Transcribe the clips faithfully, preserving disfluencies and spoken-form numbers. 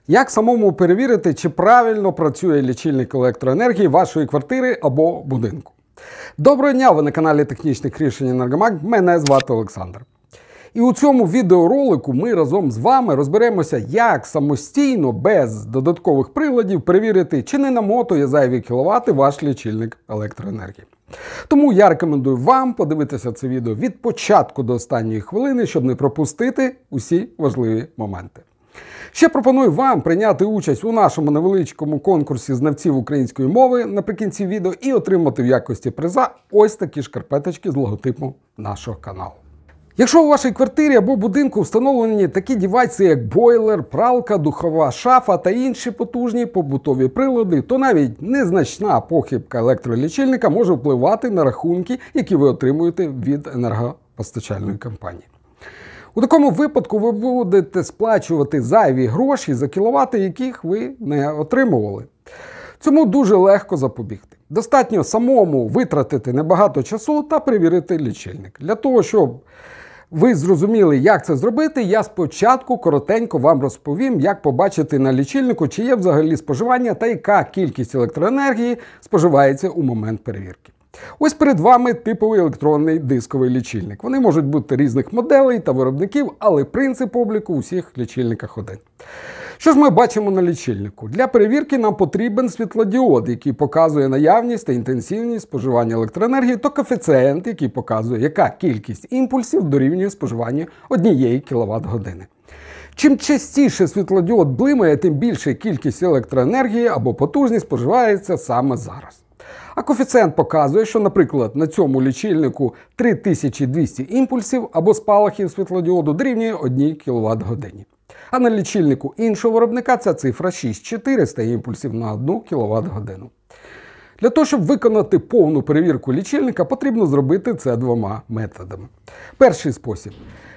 Як самому перевірити, чи правильно працює лічильник електроенергії вашої квартири або будинку? Доброго дня, ви на каналі Технічних рішень Енергомаг, мене звати Олександр. І у цьому відеоролику ми разом з вами розберемося, як самостійно, без додаткових приладів, перевірити, чи не намотує зайві кіловати ваш лічильник електроенергії. Тому я рекомендую вам подивитися це відео від початку до останньої хвилини, щоб не пропустити усі важливі моменти. Ще пропоную вам прийняти участь у нашому невеличкому конкурсі знавців української мови наприкінці відео і отримати в якості приза ось такі шкарпеточки з логотипом нашого каналу. Якщо у вашій квартирі або будинку встановлені такі девайси, як бойлер, пралка, духова шафа та інші потужні побутові прилади, то навіть незначна похибка електролічильника може впливати на рахунки, які ви отримуєте від енергопостачальної компанії. У такому випадку ви будете сплачувати зайві гроші за кіловати, яких ви не отримували. Цьому дуже легко запобігти. Достатньо самому витратити небагато часу та перевірити лічильник. Для того, щоб ви зрозуміли, як це зробити, я спочатку коротенько вам розповім, як побачити на лічильнику, чи є взагалі споживання та яка кількість електроенергії споживається у момент перевірки. Ось перед вами типовий електронний дисковий лічильник. Вони можуть бути різних моделей та виробників, але принцип обліку у всіх лічильниках один. Що ж ми бачимо на лічильнику? Для перевірки нам потрібен світлодіод, який показує наявність та інтенсивність споживання електроенергії, та коефіцієнт, який показує, яка кількість імпульсів дорівнює споживанню однієї кіловат-години. Чим частіше світлодіод блимає, тим більша кількість електроенергії або потужність споживається саме зараз. А коефіцієнт показує, що, наприклад, на цьому лічильнику три тисячі двісті імпульсів або спалахів світлодіоду дорівнює одній кіловат-годині. А на лічильнику іншого виробника ця цифра шість тисяч чотириста імпульсів на одну кіловат-годину. Для того, щоб виконати повну перевірку лічильника, потрібно зробити це двома методами. Перший спосіб.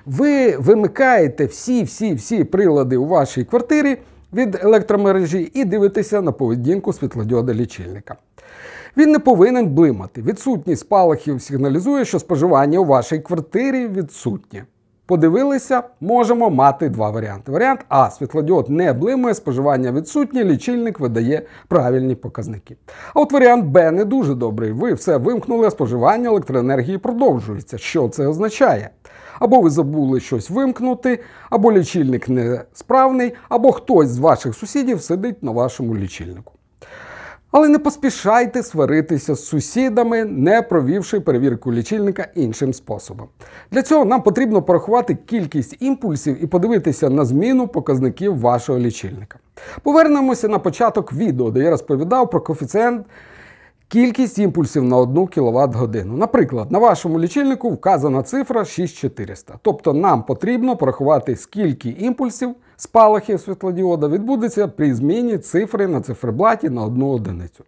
Ви вимикаєте всі-всі-всі прилади у вашій квартирі від електромережі і дивитеся на поведінку світлодіода лічильника. Він не повинен блимати. Відсутність спалахів сигналізує, що споживання у вашій квартирі відсутнє. Подивилися, можемо мати два варіанти. Варіант А. Світлодіод не блимає, споживання відсутнє, лічильник видає правильні показники. А от варіант Б не дуже добрий. Ви все вимкнули, а споживання електроенергії продовжується. Що це означає? Або ви забули щось вимкнути, або лічильник несправний, або хтось з ваших сусідів сидить на вашому лічильнику. Але не поспішайте сваритися з сусідами, не провівши перевірку лічильника іншим способом. Для цього нам потрібно порахувати кількість імпульсів і подивитися на зміну показників вашого лічильника. Повернемося на початок відео, де я розповідав про коефіцієнт кількість імпульсів на одну кіловат-годину. Наприклад, на вашому лічильнику вказана цифра шість тисяч чотириста. Тобто нам потрібно порахувати, скільки імпульсів спалахів світлодіода відбудеться при зміні цифри на циферблаті на одну одиницю.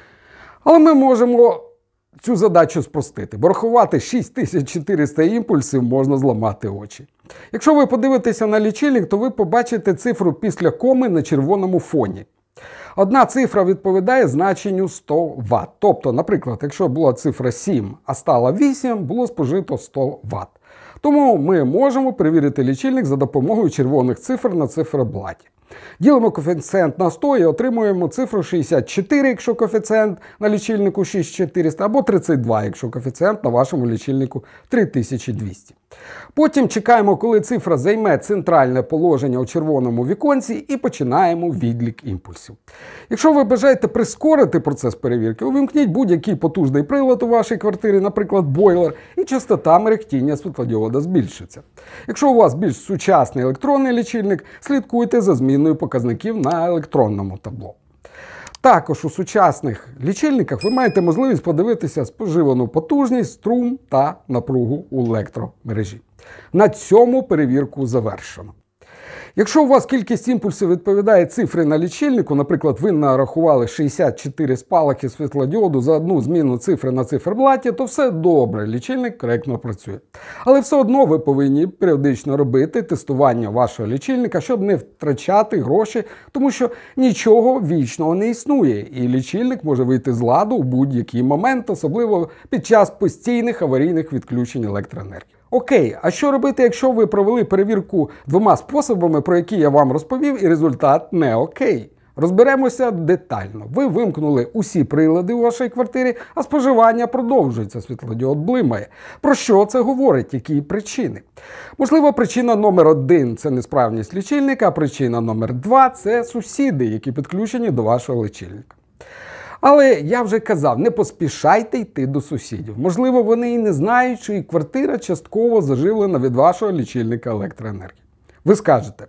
Але ми можемо цю задачу спростити, бо рахувати шість тисяч чотириста імпульсів можна зламати очі. Якщо ви подивитеся на лічильник, то ви побачите цифру після коми на червоному фоні. Одна цифра відповідає значенню сто ватт. Тобто, наприклад, якщо була цифра сім, а стала вісім, було спожито сто ватт. Тому ми можемо перевірити лічильник за допомогою червоних цифр на циферблаті. Ділимо коефіцієнт на сто і отримуємо цифру шістдесят чотири, якщо коефіцієнт на лічильнику шість тисяч чотириста, або тридцять два, якщо коефіцієнт на вашому лічильнику три тисячі двісті. Потім чекаємо, коли цифра займе центральне положення у червоному віконці і починаємо відлік імпульсів. Якщо ви бажаєте прискорити процес перевірки, увімкніть будь-який потужний прилад у вашій квартирі, наприклад, бойлер, і частота мерехтіння світлодіода збільшиться. Якщо у вас більш сучасний електронний лічильник, слідкуйте за зміною показників на електронному табло. Також у сучасних лічильниках ви маєте можливість подивитися споживану потужність, струм та напругу у електромережі. На цьому перевірку завершено. Якщо у вас кількість імпульсів відповідає цифрі на лічильнику, наприклад, ви нарахували шістдесят чотири спалахи світлодіоду за одну зміну цифри на циферблаті, то все добре, лічильник коректно працює. Але все одно ви повинні періодично робити тестування вашого лічильника, щоб не втрачати гроші, тому що нічого вічного не існує, і лічильник може вийти з ладу у будь-який момент, особливо під час постійних аварійних відключень електроенергії. Окей, а що робити, якщо ви провели перевірку двома способами, про які я вам розповів, і результат не окей? Розберемося детально. Ви вимкнули усі прилади у вашій квартирі, а споживання продовжується, світлодіод блимає. Про що це говорить? Які причини? Можливо, причина номер один – це несправність лічильника, а причина номер два – це сусіди, які підключені до вашого лічильника. Але я вже казав, не поспішайте йти до сусідів. Можливо, вони і не знають, що і квартира частково заживлена від вашого лічильника електроенергії. Ви скажете,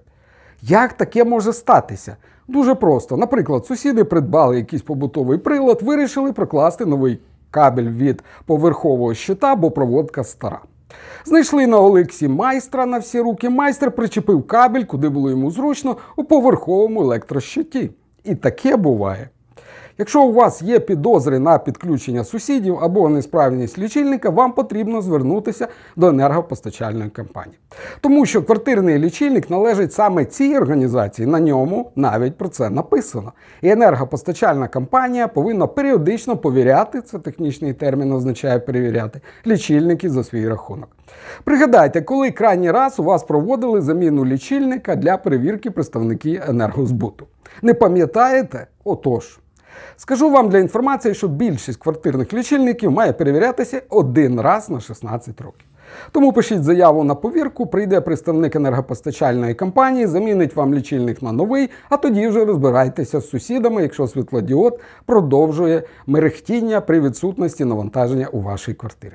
як таке може статися? Дуже просто. Наприклад, сусіди придбали якийсь побутовий прилад, вирішили прокласти новий кабель від поверхового щита, бо проводка стара. Знайшли на Олексі майстра на всі руки, майстер причепив кабель, куди було йому зручно, у поверховому електрощиті. І таке буває. Якщо у вас є підозри на підключення сусідів або несправність лічильника, вам потрібно звернутися до енергопостачальної компанії. Тому що квартирний лічильник належить саме цій організації, на ньому навіть про це написано. І енергопостачальна компанія повинна періодично перевіряти, це технічний термін означає перевіряти, лічильники за свій рахунок. Пригадайте, коли крайній раз у вас проводили заміну лічильника для перевірки представники енергозбуту. Не пам'ятаєте? Отож. Скажу вам для інформації, що більшість квартирних лічильників має перевірятися один раз на шістнадцять років. Тому пишіть заяву на повірку, прийде представник енергопостачальної компанії, замінить вам лічильник на новий, а тоді вже розбирайтеся з сусідами, якщо світлодіод продовжує мерехтіння при відсутності навантаження у вашій квартирі.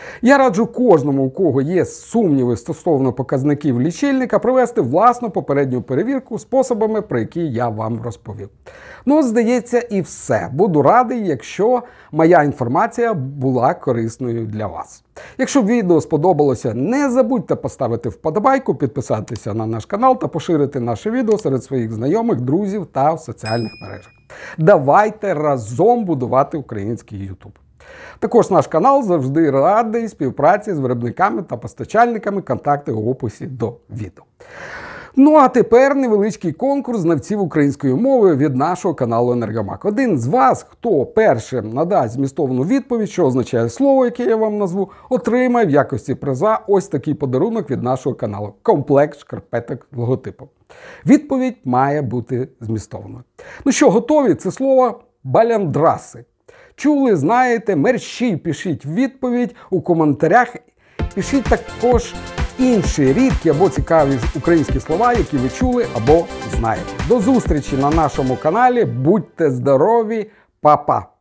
Я раджу кожному, у кого є сумніви стосовно показників лічильника, провести власну попередню перевірку способами, про які я вам розповів. Ну, здається, і все. Буду радий, якщо моя інформація була корисною для вас. Якщо відео сподобалося, не забудьте поставити вподобайку, підписатися на наш канал та поширити наше відео серед своїх знайомих, друзів та в соціальних мережах. Давайте разом будувати український ютуб. Також наш канал завжди радий співпраці з виробниками та постачальниками, контакти в описі до відео. Ну а тепер невеличкий конкурс знавців української мови від нашого каналу Енергомаг. Один з вас, хто першим надасть змістовну відповідь, що означає слово, яке я вам назву, отримає в якості приза ось такий подарунок від нашого каналу – комплект шкарпеток з логотипом. Відповідь має бути змістовною. Ну що, готові? Це слово баляндраси. Чули, знаєте, мерщій пишіть відповідь у коментарях. Пишіть також інші рідкі або цікаві українські слова, які ви чули або знаєте. До зустрічі на нашому каналі. Будьте здорові, па-па!